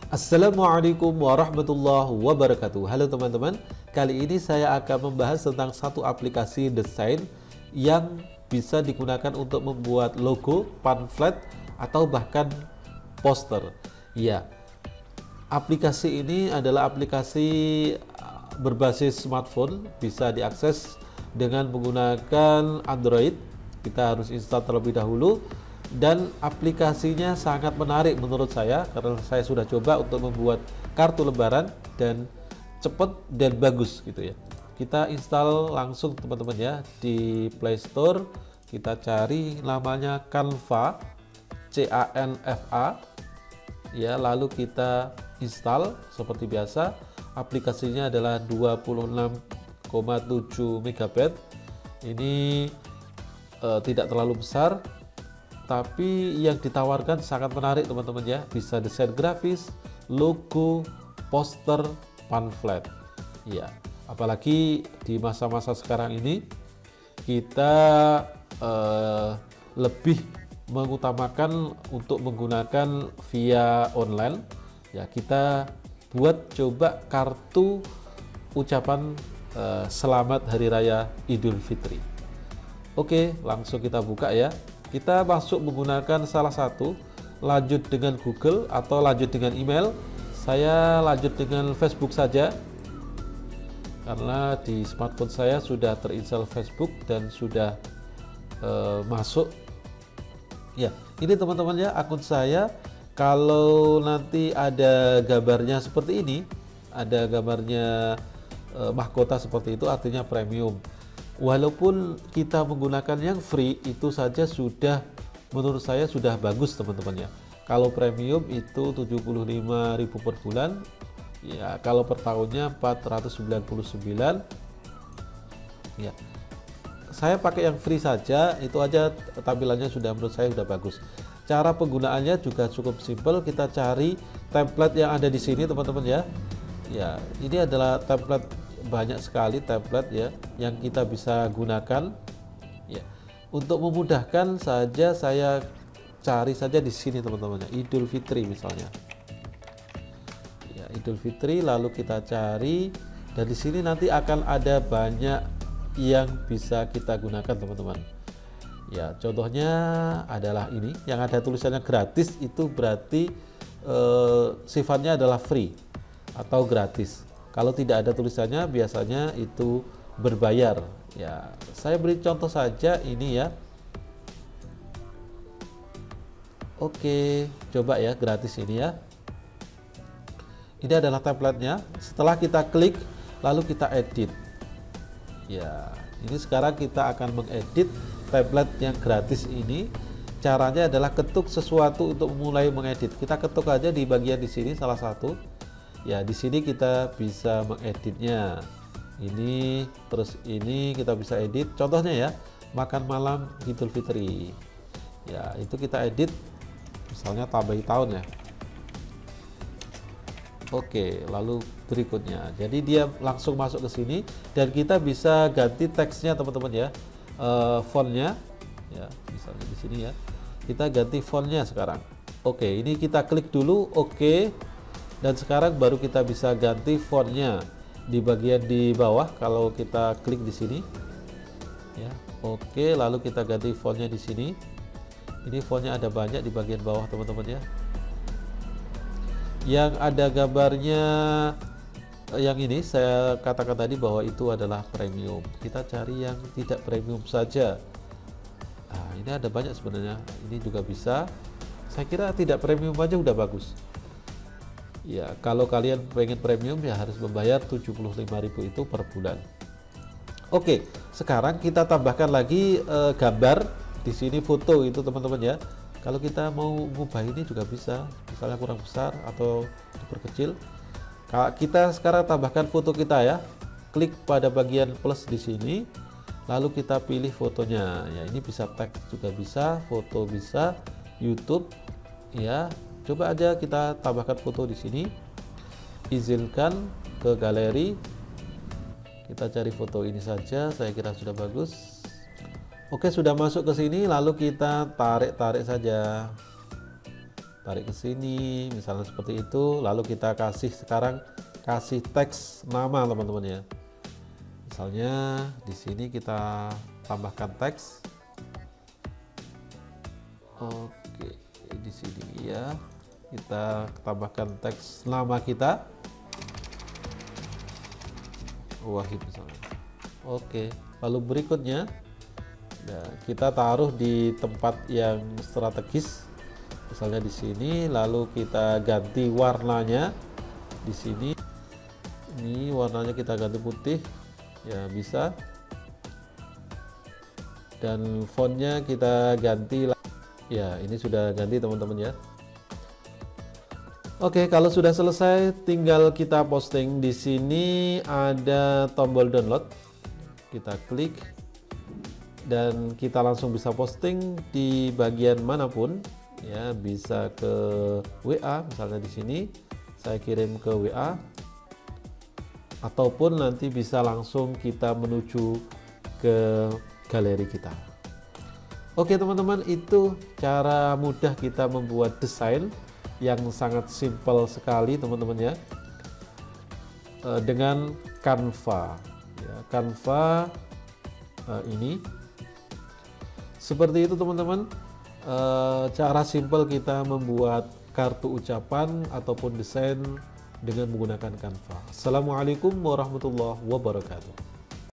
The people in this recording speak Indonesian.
Assalamualaikum warahmatullahi wabarakatuh. Halo teman-teman, kali ini saya akan membahas tentang satu aplikasi desain yang bisa digunakan untuk membuat logo, pamflet, atau bahkan poster. Ya, aplikasi ini adalah aplikasi berbasis smartphone, bisa diakses dengan menggunakan Android. Kita harus install terlebih dahulu. Dan aplikasinya sangat menarik menurut saya karena saya sudah coba untuk membuat kartu lebaran dan cepat dan bagus gitu ya. Kita install langsung teman-teman ya di Play Store. Kita cari namanya Canva, CANVA ya, lalu kita install seperti biasa. Aplikasinya adalah 26,7 MB. Ini tidak terlalu besar, tapi yang ditawarkan sangat menarik teman-teman ya. Bisa desain grafis, logo, poster, pamflet ya. Apalagi di masa-masa sekarang ini kita lebih mengutamakan untuk menggunakan via online ya. Kita buat coba kartu ucapan selamat hari raya Idul Fitri. Oke, langsung kita buka ya. Kita masuk menggunakan salah satu, lanjut dengan Google atau lanjut dengan email. Saya lanjut dengan Facebook saja karena di smartphone saya sudah terinstall Facebook dan sudah masuk ya. Ini teman-teman ya akun saya. Kalau nanti ada gambarnya seperti ini, ada gambarnya mahkota seperti itu, artinya premium. Walaupun kita menggunakan yang free, itu saja sudah menurut saya sudah bagus teman-teman ya. Kalau premium itu 75.000 per bulan ya, kalau per tahunnya 499 ya. Saya pakai yang free saja, itu aja tampilannya sudah menurut saya sudah bagus. Cara penggunaannya juga cukup simpel. Kita cari template yang ada di sini teman-teman ya. Ya, ini adalah template, banyak sekali template ya yang kita bisa gunakan ya. Untuk memudahkan saja saya cari saja di sini teman-teman ya, Idul Fitri misalnya ya, Idul Fitri, lalu kita cari dan di sini nanti akan ada banyak yang bisa kita gunakan teman-teman ya. Contohnya adalah ini yang ada tulisannya gratis, itu berarti sifatnya adalah free atau gratis. Kalau tidak ada tulisannya biasanya itu berbayar ya. Saya beri contoh saja ini ya. Oke, coba ya gratis ini ya. Ini adalah templatenya. Setelah kita klik lalu kita edit ya. Ini sekarang kita akan mengedit template yang gratis ini. Caranya adalah ketuk sesuatu untuk mulai mengedit. Kita ketuk aja di bagian di sini salah satu. Ya, di sini kita bisa mengeditnya. Ini, terus ini kita bisa edit. Contohnya ya, makan malam Idul Fitri. Ya, itu kita edit. Misalnya tambahi tahun ya. Oke, lalu berikutnya. Jadi dia langsung masuk ke sini dan kita bisa ganti teksnya teman-teman ya. Fontnya, ya, misalnya di sini ya. Kita ganti fontnya sekarang. Oke, ini kita klik dulu. Oke. Dan sekarang baru kita bisa ganti fontnya di bagian di bawah. Kalau kita klik di sini ya, oke, lalu kita ganti fontnya di sini. Ini fontnya ada banyak di bagian bawah teman-teman ya, yang ada gambarnya. Yang ini saya katakan tadi bahwa itu adalah premium. Kita cari yang tidak premium saja. Nah, ini ada banyak sebenarnya, ini juga bisa. Saya kira tidak premium aja udah bagus ya. Kalau kalian pengen premium ya harus membayar 75.000 itu per bulan. Oke, sekarang kita tambahkan lagi gambar di sini, foto itu teman-teman ya. Kalau kita mau ngubah ini juga bisa, misalnya kurang besar atau diperkecil. Kita sekarang tambahkan foto kita ya. Klik pada bagian plus di sini, lalu kita pilih fotonya ya. Ini bisa teks juga bisa, foto bisa, YouTube ya. Coba aja kita tambahkan foto di sini. Izinkan ke galeri. Kita cari foto ini saja, saya kira sudah bagus. Oke, sudah masuk ke sini, lalu kita tarik-tarik saja. tarik ke sini, misalnya seperti itu. Lalu kita sekarang kasih teks nama teman-teman ya. Misalnya di sini kita tambahkan teks. Oke, di sini ya kita tambahkan teks nama kita, Wahid misalnya. Oke, lalu berikutnya ya, kita taruh di tempat yang strategis, misalnya di sini. Lalu kita ganti warnanya di sini. Ini warnanya kita ganti putih, ya bisa. Dan fontnya kita ganti. Ya, ini sudah ganti teman-teman ya. Oke, kalau sudah selesai, tinggal kita posting. Di sini ada tombol download, kita klik dan kita langsung bisa posting di bagian manapun ya. Bisa ke WA, misalnya di sini saya kirim ke WA, ataupun nanti bisa langsung kita menuju ke galeri kita. Oke teman-teman, itu cara mudah kita membuat desain yang sangat simpel sekali teman-teman ya, dengan Canva ya. Canva ini seperti itu teman-teman, cara simpel kita membuat kartu ucapan ataupun desain dengan menggunakan Canva. Assalamualaikum warahmatullahi wabarakatuh.